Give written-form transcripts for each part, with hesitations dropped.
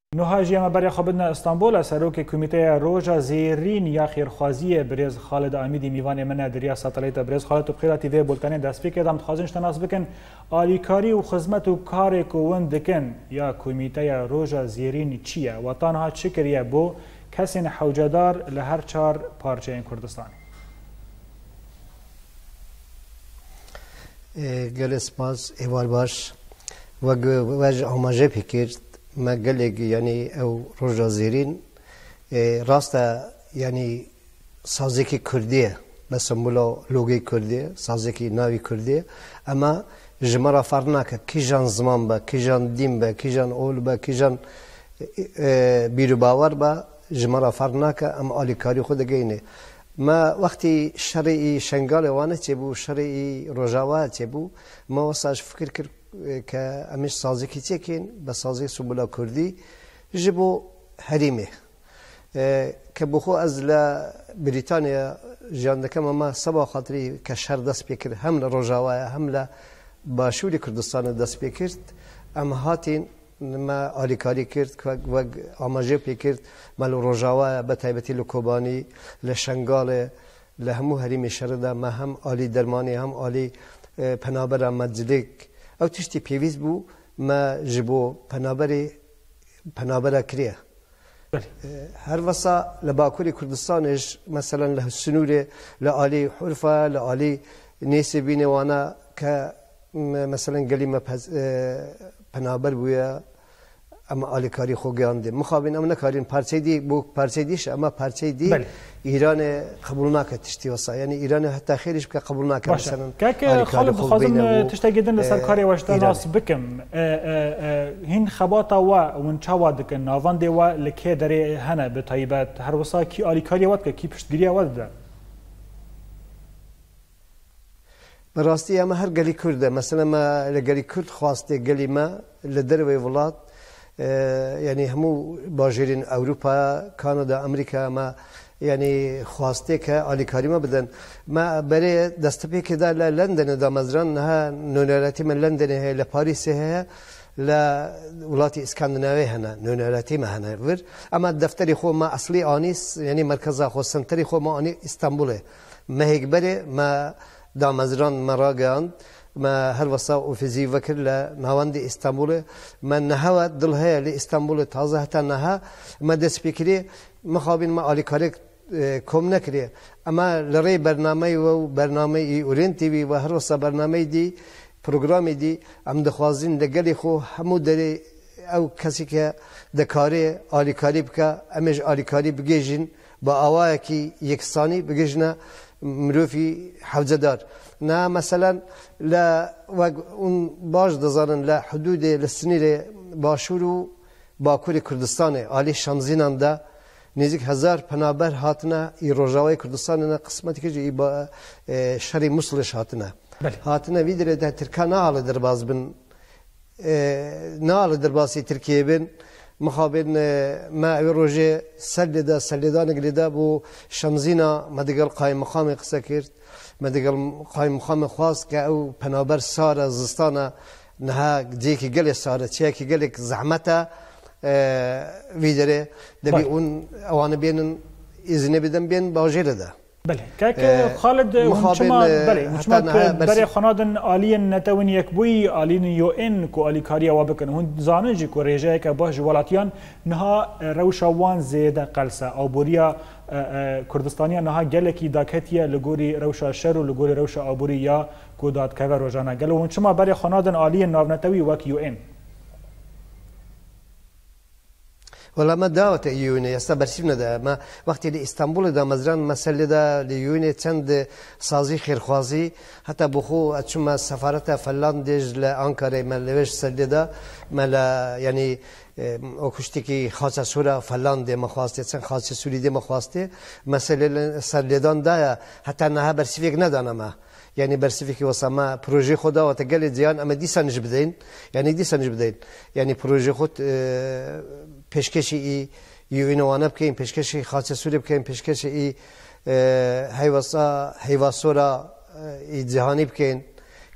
نهاجی اما برای خبرنا استانبول سروک کمیته روجا زیرین یا خیرخوازی برز خالد امیدی میوان من دریا ساتلیت برز خالد تو بخیراتی و بولتانی دست بکرد هم تخازنش تناس بکن آلیکاری و خدمت و کار کوون دکن یا کمیته روجا زیرین چیه و تنها چکریه بو کسی حوجدار لهر چار پارچه این کردستان گلس باز ایوال باش و وجه آماجه پیکرد ما قلق يعني او رجا زيرين راستا يعني سازيكي كردية بس مولا لوغي كردية سازيكي ناوي كردية اما جمرا فرناك كي جان زمان با كي جان دين با كي جان اول با كي جان بيرو باور با جمرا فرناك اما آلي كاري خود گينه ما وقتی شرعي شنگال وانه تبو شرعي رجاوه تبو ما وصاش فكر كر که امیش سازی کی تکین به سازی سبلا کردی جبو حریمه که بخو از ل بریتانیا جان دکم ما سبا خاطری که شر دست بکرد هم ل رجاوه هم ل باشوری کردستان دست بکرد اما هاتین ما آلیکاری کرد و آماجه بکرد مال رجاوه به تایبتی لکوبانی لشنگال لهمو حریم شرده ما هم آلی درمانی هم آلی پنابر مدزلیک او تشتی پیویز بو ما جبو پنابره کریه هر وسا لباکوری کردستانش مثلا له سنوره لآلی حرفه لآلی نیسی بینه وانا که مثلا گلی ما پنابر بویا اما آلی کاری خو گیانده مخابین اما نکارین پارچه دی بو پارچه دیش اما پارچه دی ایران قبول نکرد تشتی واسه یعنی ایران حتی خیرش که قبول نکرد مثلا که خالد خازم تشتاقیدن لسر کاری واشتا ناس بکم هین خباتا و چاوا دکن ناوان دیوا لکه داره هنه به طیبت هر واسه کی آلی کاری واد که کی پشتگیری واد ده براستی اما هر گلی کرده مثلا ما لگلی کرد خواسته گلی ما لدروی ولاد يعني همو باجرين أوروبا كندا أمريكا ما يعني خواسته كاليكاري ما بدن ما بري دستبي كده لندن دا مزران نها نونالاتي من لندن هي لباريس هي لا ولاتي اسكندنافي هنا نونالاتي ما هنا ور اما دفتري خو ما اصلي انيس يعني مركز خو سنتري خو ما اني اسطنبول ما هيك بري ما دا مزران مراغان ما هر وسا وفيزي وكر لنهاوند اسطنبول ما نهوا دلها لاسطنبول تازه حتى نها ما دسبيكري مخابين ما اليكاري كوم نكري اما لري برنامج و برنامج اورين تي في و هر وسا برنامج دي برنامج دي ام دخوازين دگلي خو همو دري او كسي که دكاري اليكاري بك امج اليكاري بگيجين با اواكي يكساني بگيجنا مروفي حوزدار نه مثلا لا اون باش دزارن لا حدود لسنیر باشورو باکور کردستان عالی شانزینان دا نزدیک 1000 پنابر هاتنه ای روجاوی کردستان نه قسمتی که ای با شری مسلش هاتنه هاتنه ویدره ده ترکانه حال درباز بن نال درباسی ترکیه بن مخابن ما روجه سلدا نگلیدا بو شمزینا مدگل قایم مقام قصه کرد مدگل قایم مقام خواست که او پنابر سار زستانه نها دیکی گل ساره چیکی گل زحمته ویدره دبی اون اوان بینن اذن بدن بین باجره ده بله که خالد شما بله شما برای خانادن عالی نتوین یک بوی عالی یو ان کو عالی کاری و بکن هون زانجی کو رجای که باش ولاتیان نها روشوان زیده قلسه او بوریا کردستانیا نها گلکی داکتیه لگوری روشا شر و لگوری روشا آبوری یا کو داد که روزانه گلو هون شما برای خانادن عالی ناونتوی وک یو ان ولا ما دعوت يوني يستبرسينا ده ما وقت اللي اسطنبول ده مزران مسألة ده ليوني تند سازي خيرخوازي حتى بخو اتشما سفارة فنلندج لأنكارة ما لوش سلة ده ما لا يعني اوكشتكي خاصة سورة فنلند ما خواسته تن خاصة سوريا ما خواسته مسألة سلة ده حتى انها برسيفيك ندانا ما يعني برسيفيك وسما بروجي خدا وتقل زيان اما دي سنج بدين يعني دي سنج بدين يعني بروجي خود پیشکشی ای یوینوانه بکن پیشکشی خاصه سوری بکن پیشکشی ای هیواسورا ای جهانی بکن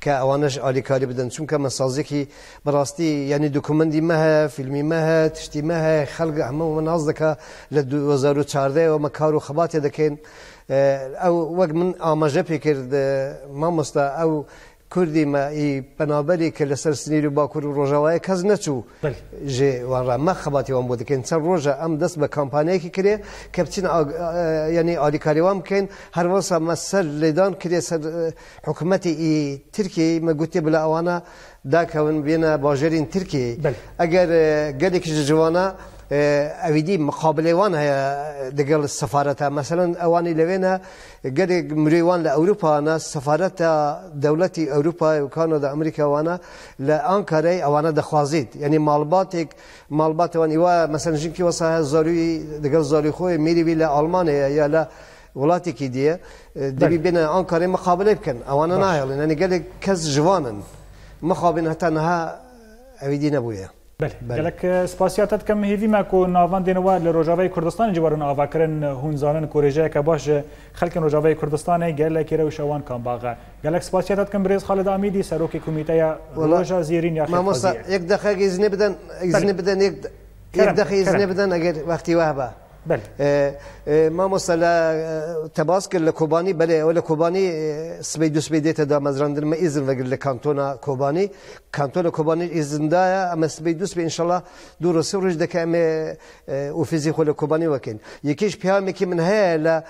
كأوانش آلی کاری بدن چون که مسازی که براستی یعنی دوکومنتی مه فیلمی مه تشتی مه خلق همه مناظر که ل 2014 و مکارو خباتی دکن او وقت من آماجه پیکرد ما مستا او كردي ما بنابري كل سنين باكور روجاواي كز نتشو جي وان ما خباتي وان بود كان سر روجا ام دس بكامباني كي كري كابتن يعني ادي كاريوام كان هر وسا مسل ليدان كري سر حكومتي تركي ما قلت بلا اوانا داك ون بينا باجرين تركي اگر قالك جوانا اویدی مقابله وان هي دقل السفارة مثلا اواني لوينها قد مريوان لاوروبا انا سفارة دولتي اوروبا وكندا امريكا وانا لانكاري اوانا دخوازيد يعني مالبات وان ايوا مثلا جنكي وصا زاري دقل زاري خوي ميري بلا المانيا يا لا ولاتي كي دي دبي بين انكاري مقابله بكن اوانا نايل يعني قال كز جوانن مقابل حتى انها اویدی نبويه بله گلک سپاسیاتت کم هیوی ما کو ناوان دینوا لروجاوی کردستان جوارن آواکرن هون زانن کوریجه که باش خلک روجاوی کردستان گلک رو شوان کام باغ گلک سپاسیاتت کم بریز خالد امیدی سروک کمیته روجا زیرین یا خیلی یک دقیقه اذن بدن یک دقیقه اذن بدن اگر وقتی وهبه بله ما مثلا تباسك لكوباني بله ولا كوباني سبيديت دا مزراندر ما إذن وقل لكانتونا كوباني كانتونا كوباني إذن دا أما سبيدوس إن شاء الله دور سورج دك أم وفيزي خل كوباني وكين يكيش بيامي كي من هاي لا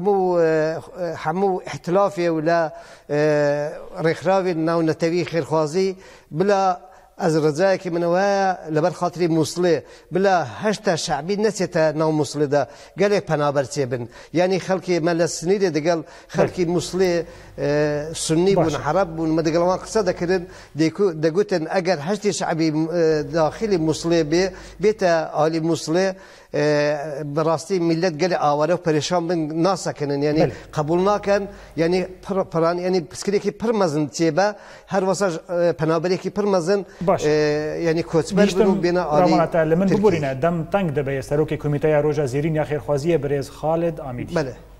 حمو احتلافي ولا رخراوي ناو نتوي خير خوازي بلا از رضای که منوها لبر خاطری موصله بلا هشتا شعبی نسيتا ناو موصله دا قالك پنابرتي بن يعني خلقي مال السنيد دا قال خلقي موصله سني بن عرب بن ما دقل ما قصد كرن دا قلتن اگر هشتي شعبي داخلي موصله بيتا آلي موصله براستي ملت قال آواره و پریشان بن ناسا کنن يعني قبولنا كان يعني پران يعني بسكري كي پرمزن تيبا هر واسا پنابري كي پرمزن يعني كوتبر بنو بينا آلي لمن ببورينا دم تنگ دبي سروكي كوميتايا روجا زيرين يا خير خوازيه بريز خالد آميدي بله